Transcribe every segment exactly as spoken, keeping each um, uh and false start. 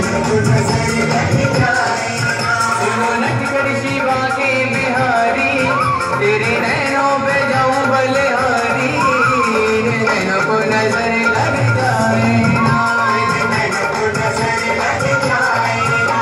सुनो नटखट शिवा के बिहारी, तेरे नैनों पे जाऊं बलिहारी, नैनों को नजर लग जाए ना, नैनों को नजर लग जाए ना।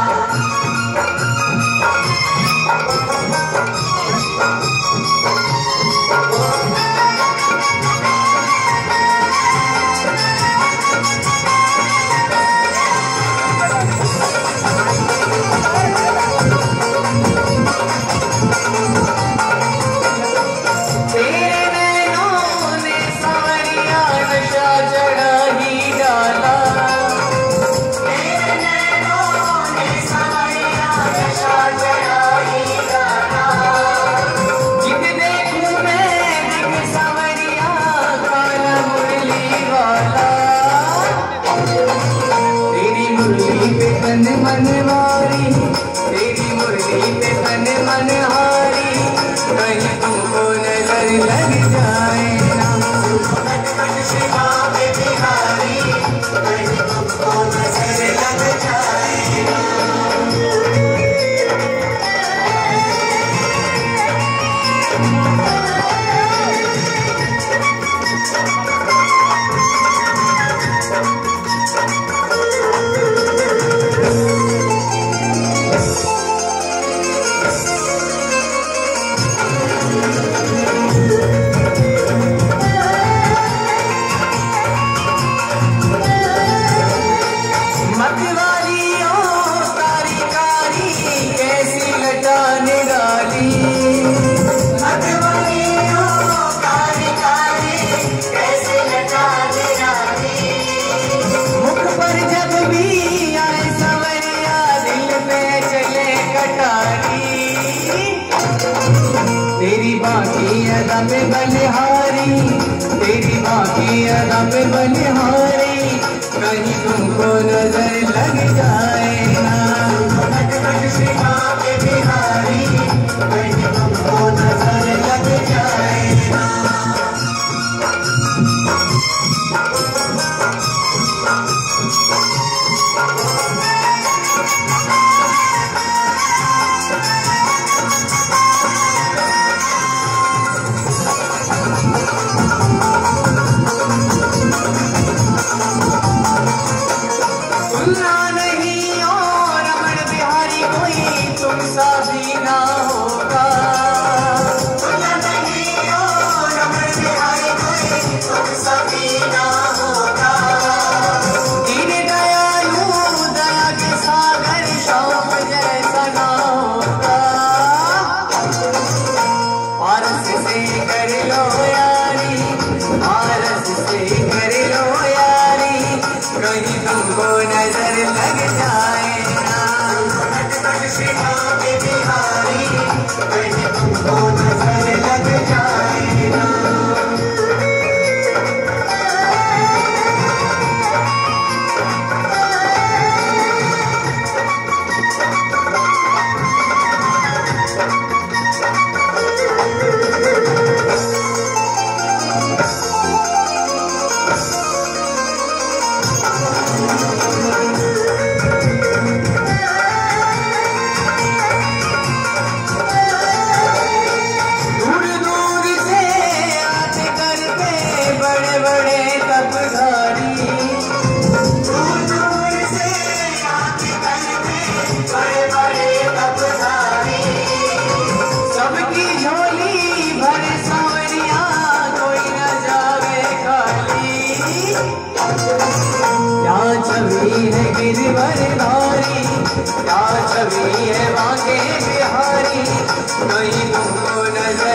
मनवारी तेरी मुरली पे तन मन हारी, कहीं तुमको नजर लग जाए ना, नटखट शिवा के बिहारी, कहीं तुमको नजर लग जाए ना। तेरी बाकी अदा पे बलिहारी, तेरी बाकी अदा पे बलिहारी, कहीं तुमको नजर लग जाए ना, नटखट शिवा के बिहारी, कहीं तुमको नजर लग जाए ना। सुनना नहीं और रमण बिहारी कोई तुम सा भी ना होगा, सुनना नहीं और रमण बिहारी कोई तुम सा भी ना होगा, दीन दयालु दया के सागर श्याम जैसा ना होगा, पारस से कर लो यारी, पारस से कर लो यारी, कहीं तुमको नजर लग जाए ना, नटखट शिवा के बिहारी, कहीं तुमको नजर लग जाए ना। गिरवर धारी, क्या छवि है वाके बिहारी, कहीं तुमको नजर